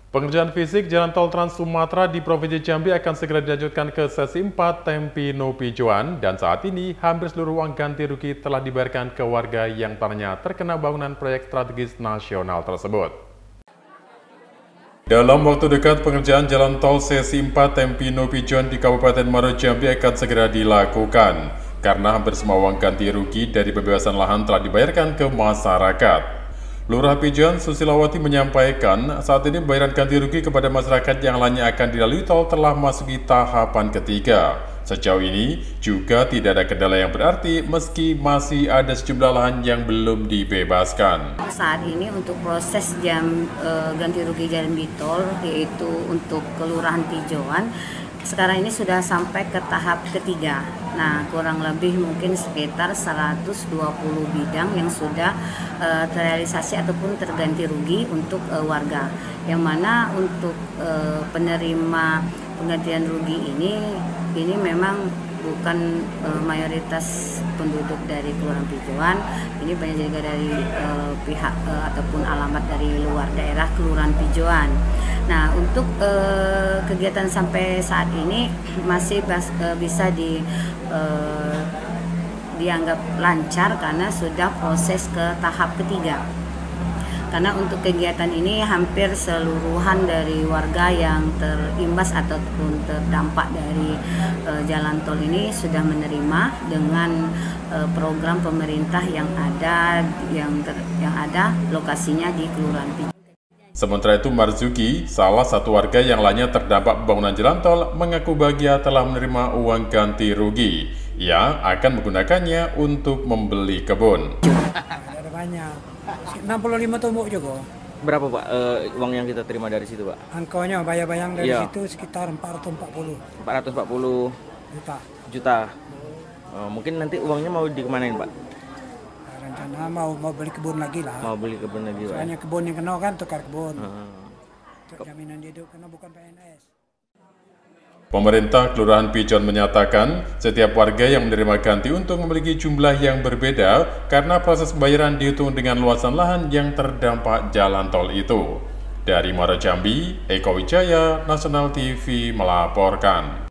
Pengerjaan fisik Jalan Tol Trans Sumatera di Provinsi Jambi akan segera dilanjutkan ke sesi 4 Tempi No Pijuan dan saat ini hampir seluruh uang ganti rugi telah dibayarkan ke warga yang tanahnya terkena bangunan proyek strategis nasional tersebut. Dalam waktu dekat, pengerjaan Jalan Tol sesi 4 Tempi No Pijuan di Kabupaten Muaro Jambi akan segera dilakukan karena hampir semua uang ganti rugi dari pembebasan lahan telah dibayarkan ke masyarakat. Lurah Pijuan Susilawati menyampaikan saat ini pembayaran ganti rugi kepada masyarakat yang lainnya akan dilalui tol telah masuki tahapan ketiga. Sejauh ini juga tidak ada kendala yang berarti meski masih ada sejumlah lahan yang belum dibebaskan. Saat ini untuk proses ganti rugi jalan tol yaitu untuk Kelurahan Pijuan sekarang ini sudah sampai ke tahap ketiga. Nah, kurang lebih mungkin sekitar 120 bidang yang sudah terrealisasi ataupun terganti rugi untuk warga. Yang mana untuk penerima penggantian rugi ini memang bukan mayoritas penduduk dari Kelurahan Pijuan, ini banyak juga dari pihak ataupun alamat dari luar daerah Kelurahan Pijuan. Nah, untuk kegiatan sampai saat ini masih bisa dianggap lancar karena sudah proses ke tahap ketiga. Karena untuk kegiatan ini hampir seluruhan dari warga yang terimbas ataupun terdampak dari jalan tol ini sudah menerima dengan program pemerintah yang ada lokasinya di Kelurahan Pijuan. Sementara itu Marzuki, salah satu warga yang lainnya terdampak pembangunan jalan tol, mengaku bahagia telah menerima uang ganti rugi yang akan menggunakannya untuk membeli kebun. Ada banyak, 65 tumbuk juga. Berapa Pak uang yang kita terima dari situ Pak? Angkanya bayang-bayang dari situ sekitar 440 juta. Mungkin nanti uangnya mau dikemanain Pak? Rencana mau beli kebun lagi lah. Mau beli kebun lagi Pak? Soalnya kebun yang kena kan tukar kebun. Untuk jaminan hidup karena bukan PNS. Pemerintah Kelurahan Pijuan menyatakan setiap warga yang menerima ganti untung memiliki jumlah yang berbeda karena proses pembayaran dihitung dengan luasan lahan yang terdampak jalan tol itu. Dari Muaro Jambi, Eko Wijaya, Nasional TV melaporkan.